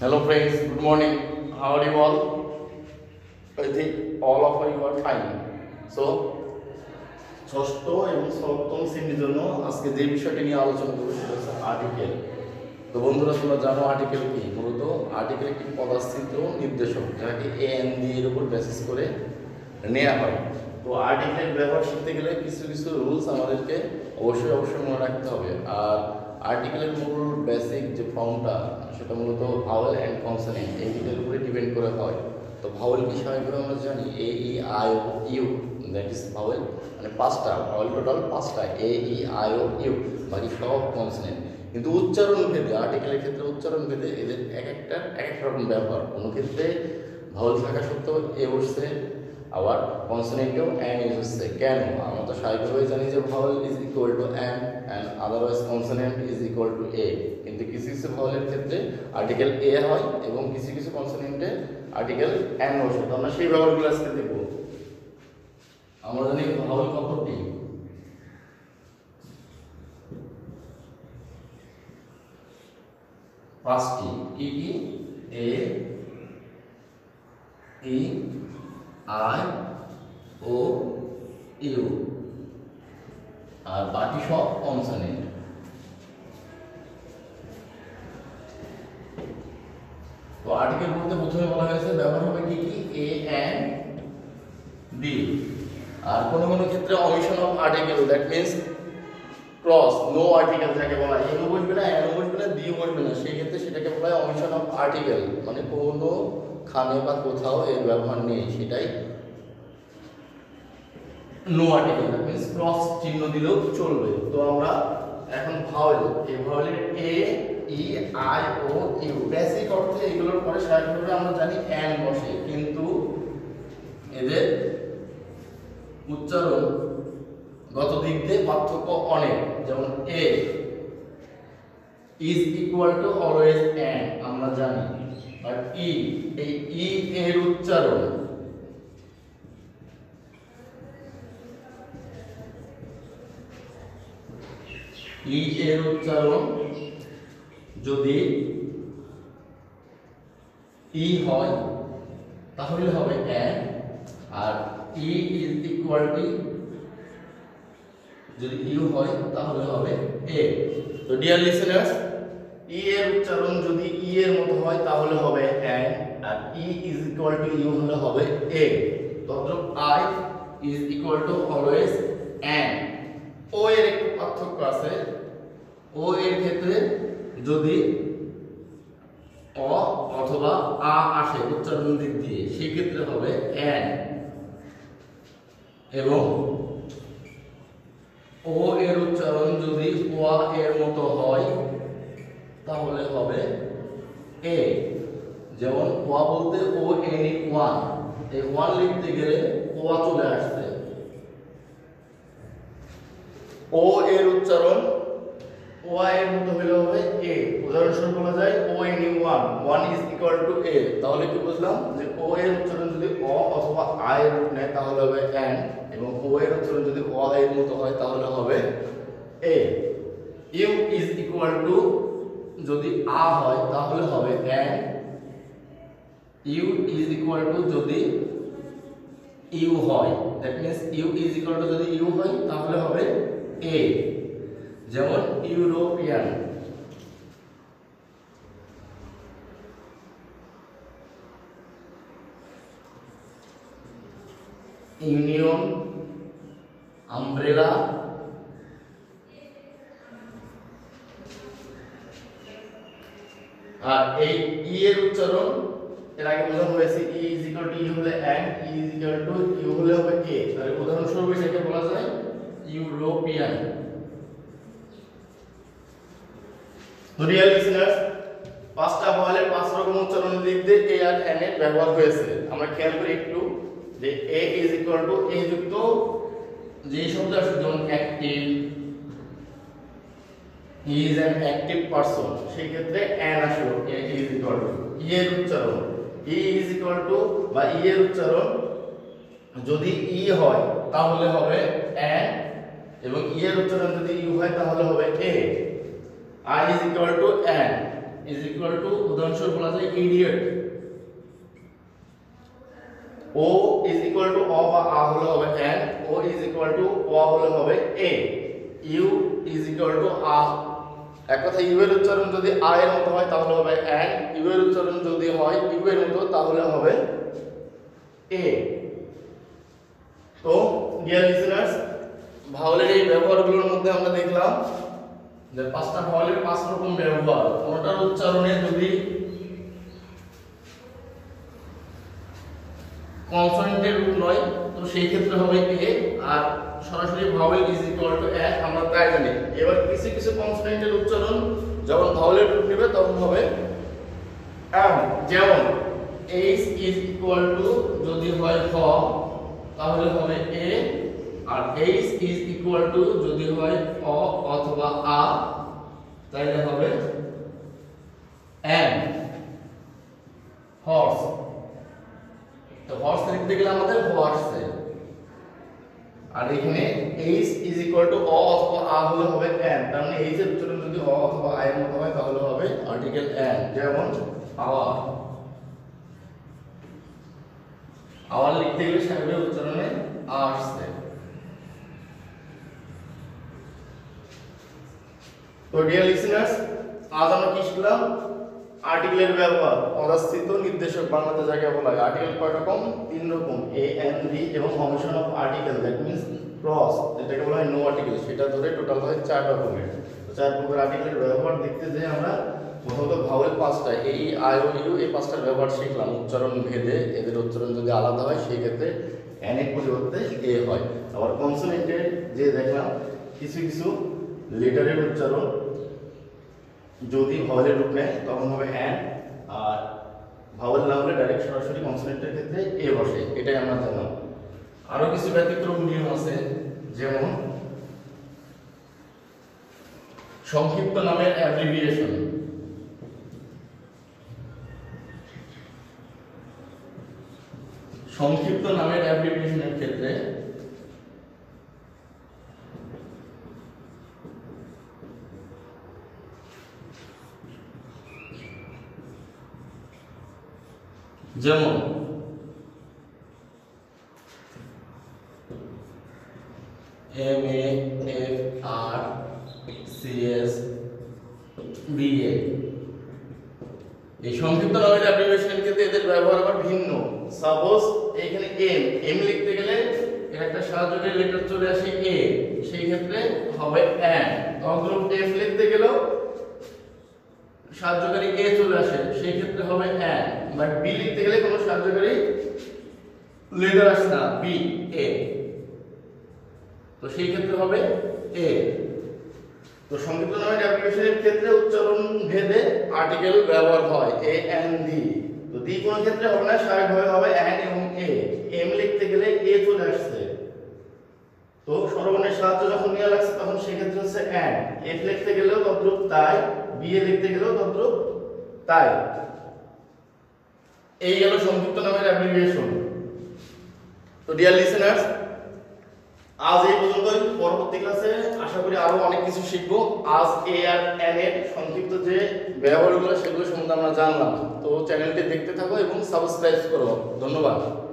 Hello friends, good morning. How are you all? I think all of you are fine. So, ষষ্ঠ এবং সপ্তম শ্রেণীর জন্য আজকে যে বিষয়টি নিয়ে আলোচনা করব সেটা হচ্ছে আর্টিকেল। তো বন্ধুরা তোমরা জানো আর্টিকেল কি? মূলত আর্টিকেল একটি পদাশ্রিত নির্দেশক যাকে এন দিয়ে এর উপর বেসিস করে নেওয়া হয়। তো আর্টিকেলের ব্যবহার শিখতে গেলে কিছু কিছু রুলস আমাদেরকে অবশ্যই মনে রাখতে হবে। আর আর্টিকেলের মূল বেসিক যে ফর্মটা সেটা মূলত ভাওয়েল অ্যান্ড কনসোনেন্ট এই দুটোর উপরে ডিপেন্ড করে হয়। তো ভাওয়েল কি স্বাভাবিকভাবে আমরা জানি A E I O U, that is vowel, মানে পাঁচটা ভাওয়েল, টোটাল পাঁচটা এ ই আই ও ইউ, বাকি সব কনসোনেন্ট। কিন্তু উচ্চারণ ভেদে আর্টিকেলের ক্ষেত্রে উচ্চারণ ভেদে এদের এক একটা রকম ব্যবহার। কোনো ক্ষেত্রে ভাওয়েল থাকা সত্ত্বেও এ বসছে, আবার কনসোনেন্টেও অ্যান ইউজ হচ্ছে। কেন? আমরা তো স্বাভাবিকভাবে জানি যে vowel is equal to an and otherwise consonant is equal to a. কিন্তু কিছু কিছু ভাওয়েলের ক্ষেত্রে আর্টিকেল এ হয় এবং কিছু কিছু কনসোনেন্টে আর্টিকেল অ্যান বসে। তো আমরা সেই ব্যবহারগুলো আজকে দেখব। আমরা জানি ভাওয়েল কতটি? পাঁচটি। কি কি? এ, ই, আই, ও, ইউ, আর বাকি সব কনসোনেন্ট। তো আর্টিকেল বলতে প্রথমে বলা হয়েছে ব্যবহার হবে কি কি? এ এন্ড বি। আর কোনো কোনো ক্ষেত্রে omission of article, that means cross, no article যাকে বলা হয়, এও বসবে না, এও বসবে না, দিও বসবে না, সেই ক্ষেত্রে সেটাকে বলা হয় অমিশন অফ আর্টিকেল, মানে কোনো খানে বা কোথাও এর ব্যবহার নেই, সেটাই no article, that means cross চিহ্ন দিলেও চলবে। তো আমরা এখন ভাওয়েল, এই ভাওয়েলের A E I O U basic অর্থে এগুলোর পরে স্বাভাবিকভাবে আমরা জানি অ্যান বসে, কিন্তু এদের উচ্চারণ গত দিক দিয়ে পার্থক্য অনেক। যেমন A is equal to always an আমরা জানি, আর ই, এই ই এর উচ্চারণ ই এর উচ্চারণ যদি ই হয় তাহলে হবে অ্যান, আর ই ইজ ইকুয়াল টু যদি ইউ হয় তাহলে হবে এ। তো ডিয়ার লিসেনার্স, ই এর উচ্চারণ যদি ই এর মতো হয় তাহলে হবে অ্যান, আর E is equal to U হলে হবে এ। তো I is equal to always an. O এর একটু পার্থক্য আছে। ও এর ক্ষেত্রে যদি অ অথবা আ আসে উচ্চারণ দিক দিয়ে সেই ক্ষেত্রে হবে অ্যান, এবং ও এর উচ্চারণ যদি ওয়া এর মতো হয় তাহলে হবে এ। যেমন ওয়া বলতে ও এন ই ওয়ান, এই ওয়ান লিখতে গেলে ওয়া চলে আসছে। ও এর উচ্চারণ ওয়া এর মতো হলে হবে এ। উদাহরণস্বরূপ বলা যায় O N E one, one is equal to a. তাহলে কি বুঝলাম? যে ও এর উচ্চারণ যদি অ অথবা আ এর রূপ নেয় তাহলে হবে অ্যান, এবং ও এর উচ্চারণ যদি অ এর মতো হয় তাহলে হবে a. U is equal to যদি আ হয় তাহলে হবে an, U is equal to যদি ইউ হয়, that means U is equal to যদি ইউ হয় তাহলে হবে এ। যেমন ইউরোপিয়ান, ইউনিয়ন, আমব্রেলা, আর এই ই এর উচ্চারণ এর আগে বোঝানো হয়েছে E is equal to U হলে an, E is equal to U হলে হবে এ। তাহলে উদাহরণস্বরূপ এটাকে বলা যায় ইউরোপিয়ান। তো ডিয়ার লিসেনার্স, পাঁচটা ভাওয়েলের পাঁচ রকম উচ্চারণের দিক দিয়ে এ আর এন এর ব্যবহার হয়েছে। আমরা খেয়াল করি একটু যে A is equal to A যুক্ত যে শব্দ আসে, যেমন active, he is an active person, সেই ক্ষেত্রে অ্যান আসলো। A is equal to E এর উচ্চারণ, ই ইজ ইকুয়াল টু বা ই এর উচ্চারণ যদি ই হয় তাহলে হবে অ্যান, এবং ই এর উচ্চারণ যদি ইউ হয় তাহলে হবে a. I is equal to n, is equal to উদাহরণস্বরূপ বলা যায় idiot. O is equal to অ বা আ হলে হবে an, O is equal to অ হলে হবে a, U is equal to আ। এক কথা ইউ এর উচ্চারণ যদি আ এর মতো হয় তাহলে হবে অ্যান, ইউ এর উচ্চারণ যদি হয় ইউ এর মতো তাহলে হবে এ। তো ডিয়ার লিসেনার্স, ভাওয়েলের এই ব্যবহারগুলোর মধ্যে আমরা দেখলাম যে পাঁচটা ভাওয়েলের পাঁচ রকম ব্যবহার। কোনটার উচ্চারণে যদি কনসোনেন্টের রূপ নয় তো সেই ক্ষেত্রে হবে এ, আর সরাসরি vowel is equal to a, আমরা তাই জানি। এবার কিছু কিছু কনসোনেন্টের উচ্চারণ যখন ভাওয়েলের রূপ নেবে তখন হবে এম। যেমন এইচ ইজ ইকুয়াল টু যদি হয় হ তাহলে হবে এ, আর এইচ ইজ ইকুয়াল টু যদি হয় অ অথবা আ তাহলে হবে এম। হর্স, তো হর্স লিখতে গেলে আমাদের হর্সে, আর এখানে এইচ ইজ ইকুয়াল টু অ অথবা আ হলে হবে এন। তার মানে এইচ এর উচ্চারণ যদি অ অথবা আ এর মতো হয় তাহলে হবে আর্টিকেল এন। যেমন আওয়ার, আওয়ার লিখতে গেলে স্বাভাবিক উচ্চারণে আ আসছে। তো ডিয়ার লিসেনার্স, আজ আমরা কি শিখলাম? আর্টিকেলের ব্যবহার, পদাশ্রিত নির্দেশক বাংলাতে যাকে বলা হয়। আর্টিকেল কয় রকম? তিন রকম, এ এন বি এবং formation of article, that means cross, যেটাকে বলা হয় নো আর্টিকেল, সেটা ধরে টোটাল হয় 4 রকমের। তো 4 প্রকার আর্টিকেলের ব্যবহার দেখতে যে আমরা প্রথমত ভাওয়েল 5টা, এই আই ও ইউ, এই 5টার ব্যবহার শিখলাম উচ্চারণ ভেদে। এদের উচ্চারণ যদি আলাদা হয় সেই ক্ষেত্রে এন এর পরিবর্তে এ হয়। আবার কনসোনেন্টের যে দেখলাম কিছু কিছু লেটারের উচ্চারণ যদি ভাওয়েলের রূপ নেয় তখন হবে অ্যান, আর ভাওয়েল না হলে ডাইরেক্ট সরাসরি কনসোনেন্টের ক্ষেত্রে এ বসে, এটাই আমরা জানলাম। আরো কিছু ব্যতিক্রম নিয়ম আছে, যেমন সংক্ষিপ্ত নামের অ্যাব্রিভিয়েশন। সংক্ষিপ্ত নামের অ্যাব্রিভিয়েশনের ক্ষেত্রে যেমন M A F R C S B A, এই সংক্ষিপ্ত নামের অ্যাব্রিভিয়েশনের ক্ষেত্রে এদের ব্যবহার আবার ভিন্ন। সাপোজ এখানে এম, এম লিখতে গেলে এর একটা সাহায্যকারী লেটার চলে আসে এ, সেই ক্ষেত্রে হবে এন। তখন এফ লিখতে গেলেও সাহায্যকারী এ চলে আসে, সেই ক্ষেত্রে হবে এন। বাট বি লিখতে গেলে কোনো সাহায্যকারী লেটার আসে না, বি এ, তো সেই ক্ষেত্রে হবে এ। তো সংক্ষিপ্ত নামের অ্যাপ্লিকেশনের ক্ষেত্রে উচ্চারণ ভেদে আর্টিকেল ব্যবহার হয় এ এন ডি। তো ডি কোন ক্ষেত্রে হবে না, স্বাভাবিকভাবে হবে এন এবং এ। এম লিখতে গেলে এ চলে আসছে, তো স্বরবর্ণের সাহায্য যখন নেওয়া লাগছে তখন সেই ক্ষেত্রে হচ্ছে এন। এফ লিখতে গেলেও তদ্রূপ তাই, বি এ লিখতে গেলেও তদ্রূপ তাই। এই গেল সংক্ষিপ্ত নামের অ্যাব্রিভিয়েশন। তো ডিয়ার লিসেনার্স, আজ এই পর্যন্তই। পরবর্তী ক্লাসে আশা করি আরো অনেক কিছু শিখবো। আজ এ আর এন এর সংক্ষিপ্ত যে ব্যবহারগুলো সেগুলো সম্বন্ধে আমরা জানলাম। তো চ্যানেলটি দেখতে থাকো এবং সাবস্ক্রাইব করো। ধন্যবাদ।